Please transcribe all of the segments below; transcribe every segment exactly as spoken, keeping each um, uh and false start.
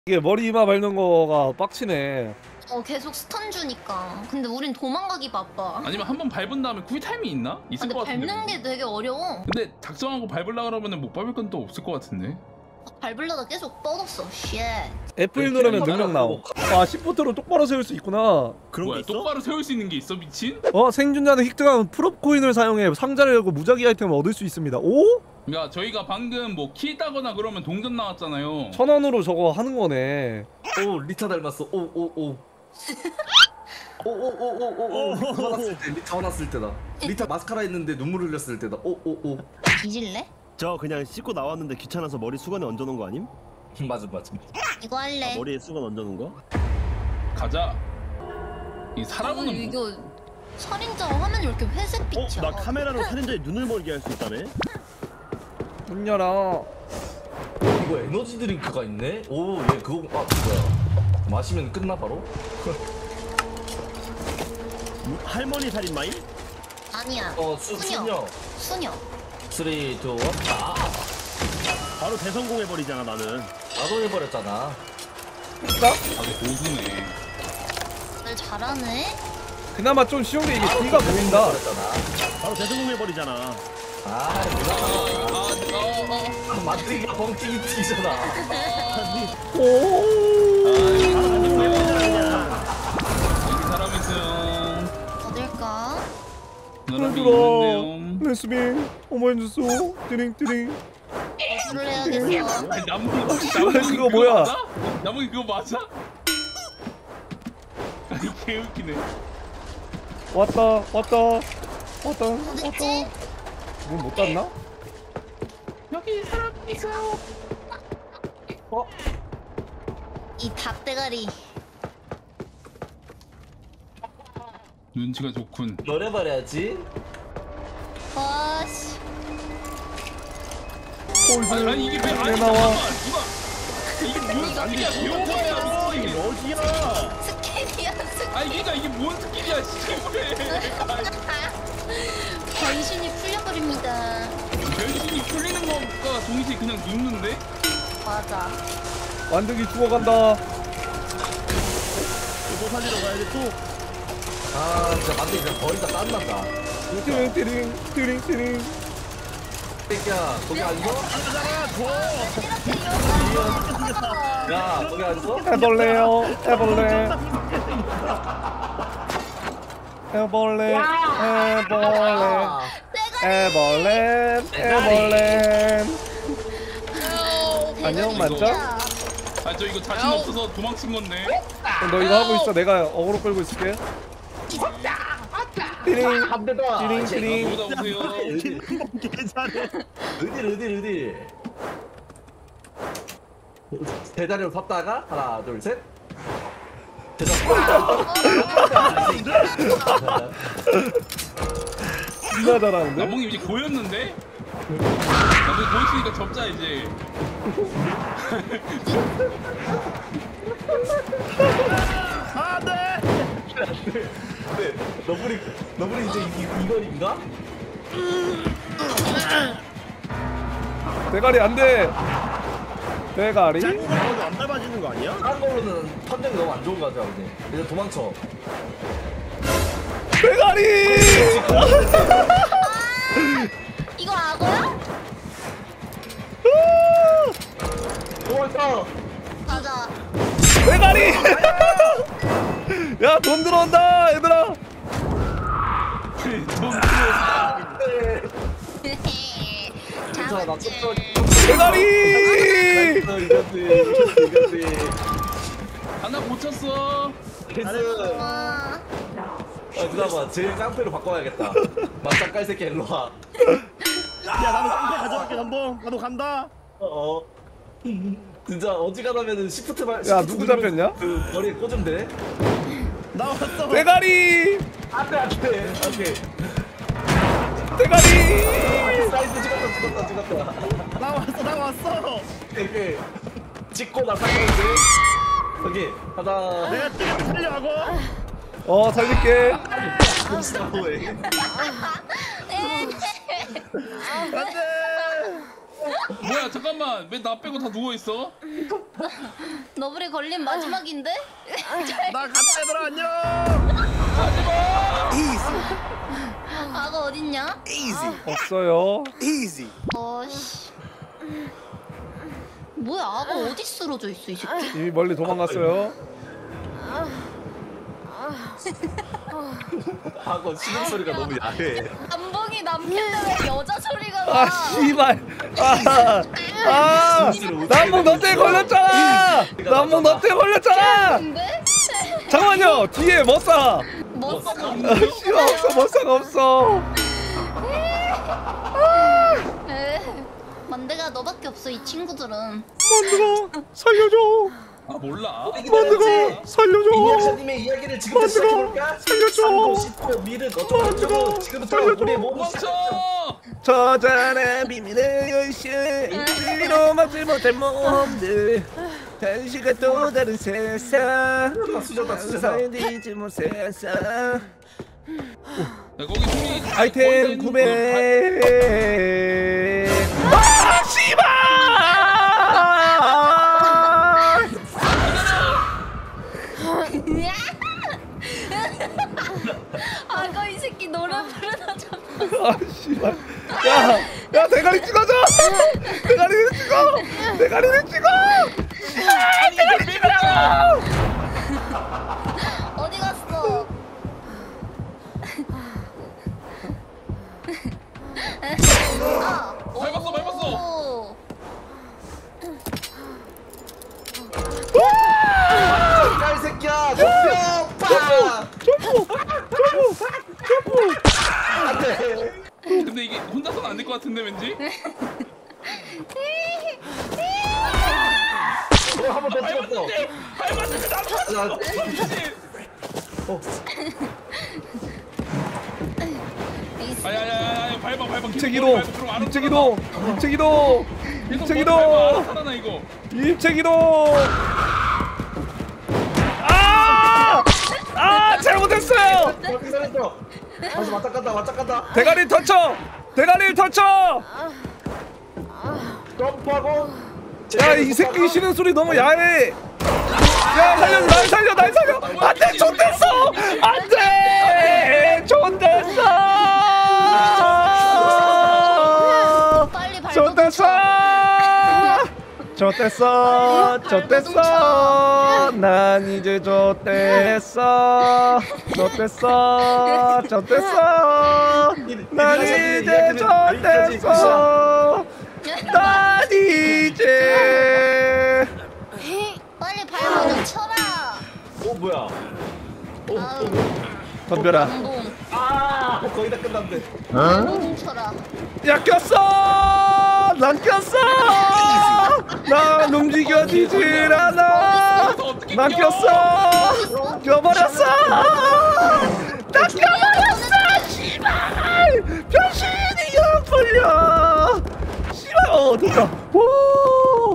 이게 머리 이마 밟는 거가 빡치네. 어 계속 스턴 주니까. 근데 우린 도망가기 바빠. 아니면 한 번 밟은 다음에 쿨타임이 있나? 있을 근데 것 같은데. 밟는 게 되게 어려워. 근데 작정하고 밟으려 그러면 못 밟을 건 또 없을 것 같은데. 밟으려다 계속 뻗었어. 쉣. 에프 일 누르면 능력 나오. 아 시프트로 똑바로 세울 수 있구나. 그런 뭐야, 게 있어? 똑바로 세울 수 있는 게 있어, 미친? 어 생존자는 획득한 프롭 코인을 사용해 상자를 열고 무작위 아이템을 얻을 수 있습니다. 오? 그러니까 저희가 방금 뭐 키 따거나 그러면 동전 나왔잖아요. 천 원으로 저거 하는 거네. 오 리타 닮았어. 오오오. 오오오오오. 리타 화났을 때 리타 화났을 때다. 리타 마스카라 했는데 눈물 흘렸을 때다. 오오오. 뒤질래? 저 그냥 씻고 나왔는데 귀찮아서 머리 수건에 얹어놓은 거 아님? 맞아 맞아. 이거 할래. 아, 머리에 수건 얹어놓은 거? 가자. 이 어, 사람은 뭐... 이거 살인자 화면이 왜 이렇게 회색빛이야? 어? 나 카메라로 살인자의 눈을 멀게 할 수 있다네? 문 열어. 이거 에너지 드링크가 있네. 오얘 그거 아 뭐야? 마시면 끝나 바로? 할머니 살인마임? 아니야. 어 수, 수녀. 수녀. 쓰리, 이, 일. 아 바로 대성공해버리잖아 나는. 나도 해버렸잖아. 아, 고수네. 날 잘하네. 그나마 좀 쉬운 게 이게 뒤가 보인다. 해버렸잖아. 바로 대성공해버리잖아. 아 누나. 마트기가 벙튀기 튀잖아. 오. 여기 사람 있어요. 어딜까? 사람이 얘들아. 있는데요. 레스빙 어머 해줬어. 띠링 띠링. 어디를 해야겠어? 아니, 나무, 아, 씨발, 나무 그거 뭐야? 맞아? 나무 그거 맞아? 아니 개웃기네. 왔다 왔다 왔다 어딨지? 왔다. 문못 닫나? 여기 사람 있어요. 어? 이 닭대가리. 눈치가 좋군. 널 해버려야지. 와씨. 홀드. 아니 이게 왜 왜 아니 나와? 잠깐만 누가 이게 뭔 스킬이야? 배워봐야 미친. 어디야? 스킬이야 스킬. 아니 그러니까 이게 뭔 스킬이야 씨발. 변신이 풀려버립니다. 변신이 풀리는 것과 동시에 그냥 눕는데? 맞아. 완전히 죽어간다. 또 살리러 가야 돼 또. 아 진짜 만두 그냥 버리다 땀난다. 띠링 띠링 띠링 띠링. 새끼야 거기 앉아? 이렇게 이렇게. 야 거기 앉아? 해볼래요 해볼래 해볼래 해볼래 해볼래 해볼래. 안녕 맞죠? 아 저 이거 자신 없어서 도망친 건데. 너 이거 하고 있어. 내가 어그로 끌고 있을게. 띠링 한대다. 띠링 띠링. 보다 보세요. 괜찮네. 어딜 어딜 어딜. 대자리로 섰다가 하나 둘 셋. 진짜 잘하는데? 나몽이 이제 고였는데? 나도 보였으니까 접자 이제. 안돼. 네, 너블이 너블이 이제 이, 이건인가? 대가리 안돼. 대가리? 이거 안 밟아지는 거 아니야? 딴 걸로는 판정이 너무 안 좋은 거 같아 근데. 이제 도망쳐. 대가리! 이거 악어야? 도망쳐. 맞아. 대가리! 야 돈 들어온다 얘들아. 돈 네. 자, 나 쫓겨. 대가리! 이거지 이거지 이거지. 하나 고쳤어. 패스. 와. 아 누나 봐 제일 깡패로 바꿔야겠다. 맞짱 깔 새끼 일로 와. 야 나도 깡패 가져갈게 전봉. 나도 간다. 어. 진짜 어지간하면은 시프트 말. 야, 누구 잡혔냐? 그 머리에 꽂으면 돼. 나왔어. 대가리! 안돼 안돼. 오케이. 대가리! 사이즈 찍었다 찍었다 찍었다. 나왔어 나왔어. 오케이. 찍고 나 살리는데. 여기 하나. 내가 찍어 살려하고. 어 살릴게. 뭐해? 안돼. 뭐야 잠깐만 왜 나 빼고 다 누워있어? 너블이 걸린 마지막인데? 나 간다 얘들아 안녕. 아가 어딨냐? 없어요. 어씨. 뭐야 아가 어디 쓰러져 있어 이 새끼? 이미 멀리 도망갔어요. 하고 신음 소리가 너무 야해. 남봉이 남편데 왜 여자 소리가 나? 아 씨발. 아, 아 남봉 너 때문에 걸렸잖아. 남봉 너 때문에 걸렸잖아. 근데? 잠깐만요. 뒤에 머싸. 뭐 써? 아, 씨발 없어. 머싸가 없어. 에 만대가 너밖에 없어 이 친구들은. 만들어 살려줘. 아 몰라. 만들어 살려줘. 이니아샤님의 이야기를 지금부터 시작해볼까? 살려줘. 산도 씻고 밀은 어쩌고 저쩌고 지금부터 살려줘. 우리의 몸을 멈춰. 저자는 비밀의 열쇠 일로 막지 못할 몸들 당신과 또 다른 세상 수저다 수저다. 살리지 못 세상 야, 거기 숨이 아이템 구매 아 씨발 아가 이 새끼 노래 부르다 좀. 아 씨발 야, 야 대가리 찍어줘 대가리를 찍어 대가리를 찍어 씨발 대가리 찍어 어디 갔어? 아, 밟았어 밟았어. 오. 야, 이 새끼야! 덤벼! 빠! 점프 점프 안돼! 근데 이게 혼자서는 안 될 것 같은데 왠지? 어, 한 번 더 찍었어. 밟았는데 나도 야, 어. 이 새- 아야야야 밟아 밟아. 입체기도 입체기도 입체기도 입체기도 살아나 이거. 입체기도 아! 아 잘못했어요 여기 잘했어. 다시 왔다 갔다 왔다 갔다. 대가리 터쳐 대가리를 터쳐 점프하고. 야 이 새끼 쉬는 소리 너무 야해 야 살려 날 살려 날 살려 안돼 좆됐어 안돼 좆됐어 빨리 밟아. 좆됐어 좆됐어 좆됐어 난 이제 좆됐어 좆됐어 좆됐어 난 이제 좆됐어 난 이제 빨리 밟아 좀 쳐라. 어 뭐야? 어, 아우, 덤벼라 남봉. 아 거의 다 끝났네. 좀 쳐라. 야 꼈어 난 꼈어 난 움직여지질 않아 난 꼈어 껴버렸어 나 껴버렸어 씨발 변신이 안 풀려 씨발 어 됐다 오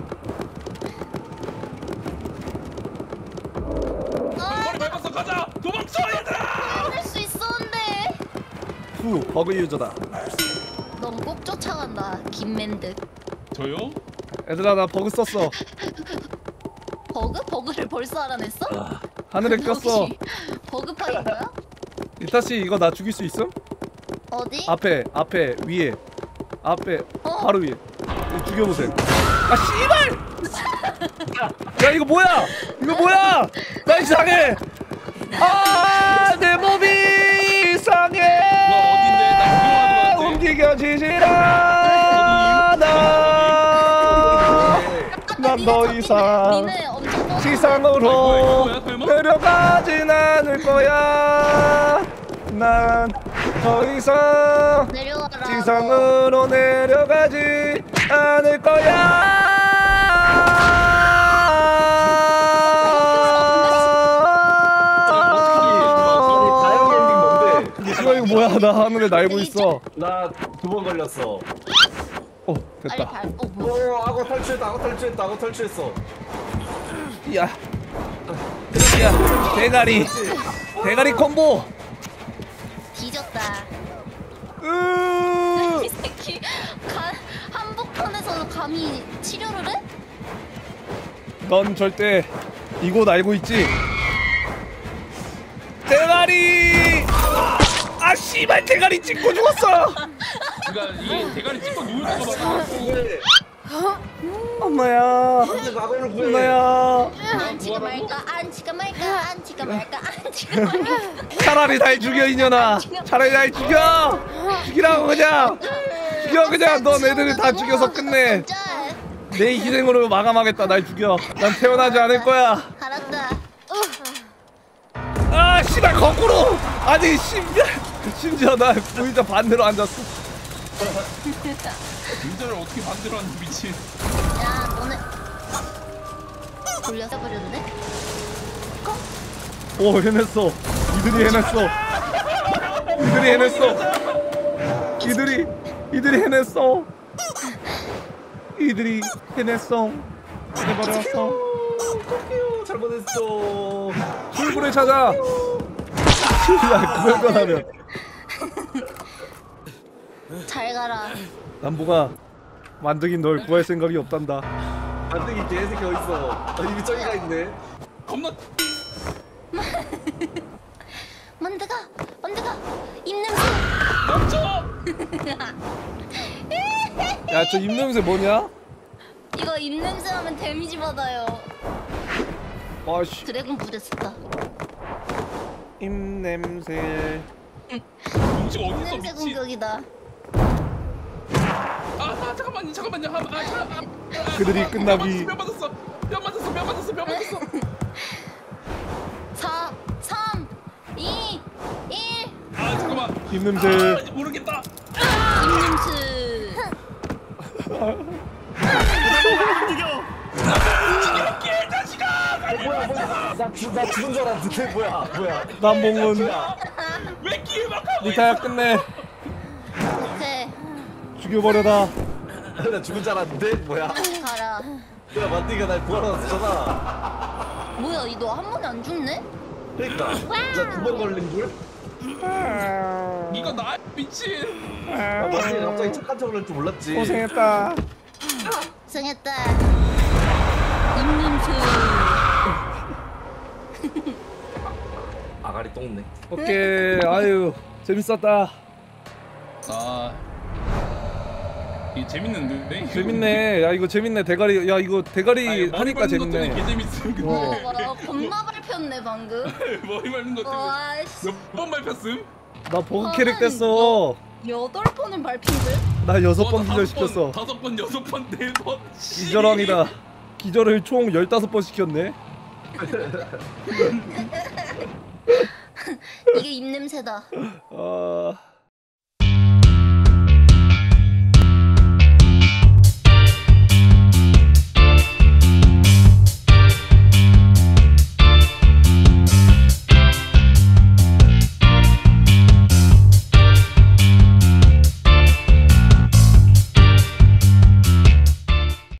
머리 밟았어 가자. 도망쳐 얘들아. 할 수 있었는데. 후 버그 유저다 넌 꼭 쫓아간다 김맨드. 저요? 얘들아 나 버그 썼어 버그? 버그를 벌써 알아냈어? 하늘에 꼈어 역시 버그 파인 거야? 이타씨 이거 나 죽일 수 있음? 어디? 앞에 앞에 위에 앞에 어. 바로 위에 이거 죽여보세요 아 씨발 야 이거 뭐야 이거 뭐야 나 이상해 아 내 몸이 이상해 뭐야 어딘데? 나 구경하는 거 같아. 움직여지질 않아 난 더 이상 니네 엄청 떠. 지상으로 뭐야, 설마? 내려가진 않을 거야 난 더 이상 내려와라. 지상으로 내려가지 않을 거야 다영 엔딩 뭔데? 이거 이거 뭐야 나 하늘에 날고 있어 나 두 번 걸렸어. 어 빨리 됐다 발. 어 뭐야? 오, 악어 탈출했다. 악어 탈출했다. 악어 탈출했어. 야, 야 대가리 대가리 콤보 뒤졌다. 으 이 새끼 간 한복 감히 치료를 해? 넌 절대 이곳 알고 있지? 대가리! 아 씨발 대가리 찍고 죽었어! 그러니까 이게 대가리 찍고 누울 수가 막. 엄마야 과거를 구해. 엄마야 안치가 말까 안치가 말까 안치가 말까 안치가 말까. 차라리 날 죽여 이년아 차라리 날 죽여 죽이라고 그냥 죽여 그냥 넌 애들을 다 죽여서 끝내 내 희생으로 마감하겠다 날 죽여 난 태어나지 않을 거야 알았다. 아 씨발 거꾸로 아니 심지어 심지어 나 의자 반대로 앉았어 의자를 어떻게 만들었는지 미친. 야 너네 돌려서 버려도 돼? 오 해냈어 이들이 해냈어 이들이 해냈어 이들이 이들이 해냈어 이들이 해냈어 해버렸어 잘못했어. 출구를 찾아 씨발 그걸 변하면 잘 가라. 남보가 만드긴 널 구할 생각이 없단다 만등이 개새끼 어딨어. 아, 이미 저기가 있네. 겁나. 만드가 만드가 입냄새. 멈춰. 야 저 입냄새 뭐냐? 이거 입냄새 하면 데미지 받아요. 아씨 드래곤 부렸었다. 입냄새 음식 어딨어 입냄새 미친. 공격이다. 아, 아 잠깐만요 잠깐만요. 아, 아, 아, 아, 그들이 아, 끝나기- 뼈 맞았어 뼈 맞았어 뼈 맞았어 뼈 맞았어. 사, 삼, 이, 일. 아 잠깐만. 입냄새 아, 이제 모르겠다. 입냄새. 움직여. 이게 자식아. 뭐야 뭐야. 나, 죽, 나 죽은 줄 알았는데 뭐야 뭐야. 남봉은 왜 기회 막 하고 니타야 끝내 오케이 죽여버려라 나 죽은 줄 알았는데 뭐야. 가라. 내가 만등이가 날 구하러 왔잖아. 뭐야 이 너 한 번에 안 죽네? 그러니까 나 두 번 걸린 줄. 이거 나 미친. 아, 만등이 갑자기 착한 척을 할 줄 몰랐지. 고생했다 고생했다. 입냄새. 아가리 똥네. 오케이 아유 재밌었다 아, 이 재밌는데? 재밌네 야 이거 재밌네 대가리 야 이거 대가리 아니, 머리 하니까 말린 것 때문에 재밌네 개 재밌음. 근데 와, 와, 겁나 밟혔네 방금. 머리 말린 것 때문에 와, 씨. 몇 번 밟혔음? 나 버그 캐릭 됐어 여덟 번은 밟힌 듯? 나 여섯 어, 번 나 기절시켰어 다섯 번, 여섯 번, 네 번. 기절왕이다 기절을 총 열다섯 번 시켰네 이게 입냄새다. 아